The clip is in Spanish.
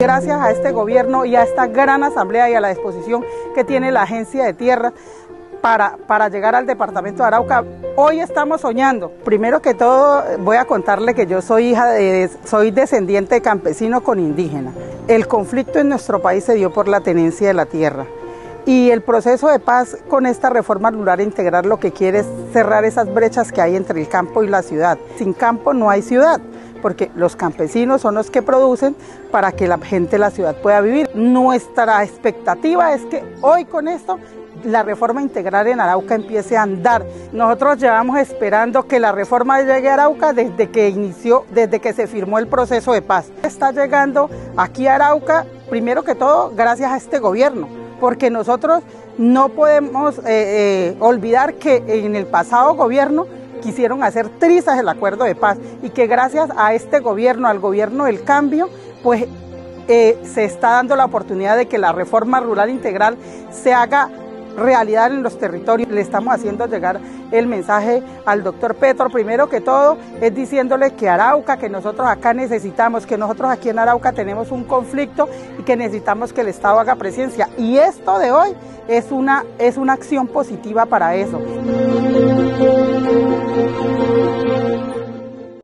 Gracias a este gobierno y a esta gran asamblea y a la disposición que tiene la Agencia de Tierras para llegar al departamento de Arauca, hoy estamos soñando. Primero que todo voy a contarle que yo soy soy descendiente de campesino con indígena. El conflicto en nuestro país se dio por la tenencia de la tierra. Y el proceso de paz con esta reforma rural integral lo que quiere es cerrar esas brechas que hay entre el campo y la ciudad. Sin campo no hay ciudad, porque los campesinos son los que producen para que la gente de la ciudad pueda vivir. Nuestra expectativa es que hoy con esto la reforma integral en Arauca empiece a andar. Nosotros llevamos esperando que la reforma llegue a Arauca desde que se firmó el proceso de paz. Está llegando aquí a Arauca, primero que todo, gracias a este gobierno, porque nosotros no podemos olvidar que en el pasado gobierno quisieron hacer trizas el acuerdo de paz y que gracias a este gobierno, al gobierno del cambio, pues se está dando la oportunidad de que la reforma rural integral se haga realidad en los territorios. Le estamos haciendo llegar el mensaje al doctor Petro, primero que todo, es diciéndole que Arauca, que nosotros acá necesitamos, que nosotros aquí en Arauca tenemos un conflicto y que necesitamos que el Estado haga presencia. Y esto de hoy es una acción positiva para eso.